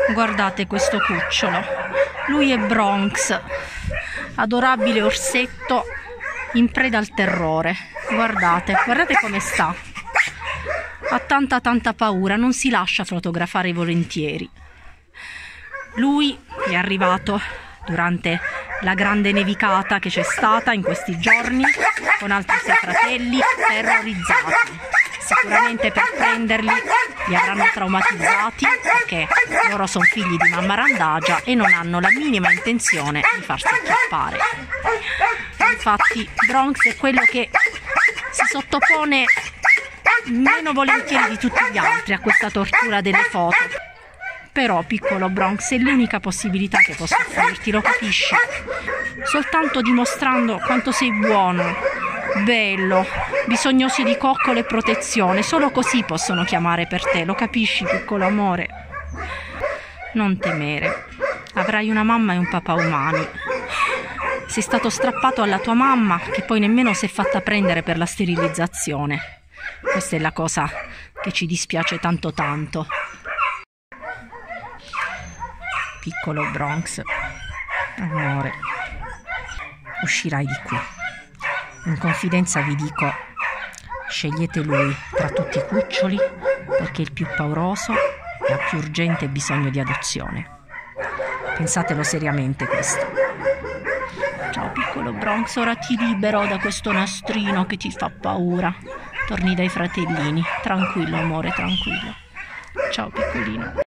Guardate questo cucciolo, lui è Bronx, adorabile orsetto in preda al terrore. Guardate come sta. Ha tanta paura, non si lascia fotografare volentieri. Lui è arrivato durante la grande nevicata che c'è stata in questi giorni con altri suoi fratelli terrorizzati. Sicuramente per prenderli li avranno traumatizzati, perché loro sono figli di mamma randagia e non hanno la minima intenzione di farsi acchiappare. Infatti Bronx è quello che si sottopone meno volentieri di tutti gli altri a questa tortura delle foto. Però, piccolo Bronx, è l'unica possibilità che posso offrirti, lo capisci? Soltanto dimostrando quanto sei buono, bello, bisognosi di coccole e protezione. Solo così possono chiamare per te, lo capisci, piccolo amore? Non temere, avrai una mamma e un papà umani. Sei stato strappato alla tua mamma, che poi nemmeno si è fatta prendere per la sterilizzazione. Questa è la cosa che ci dispiace tanto. Piccolo Bronx, amore, uscirai di qui. In confidenza vi dico, scegliete lui tra tutti i cuccioli perché è il più pauroso e ha più urgente bisogno di adozione. Pensatelo seriamente questo. Ciao piccolo Bronx, ora ti libero da questo nastrino che ti fa paura. Torni dai fratellini, tranquillo amore, tranquillo. Ciao piccolino.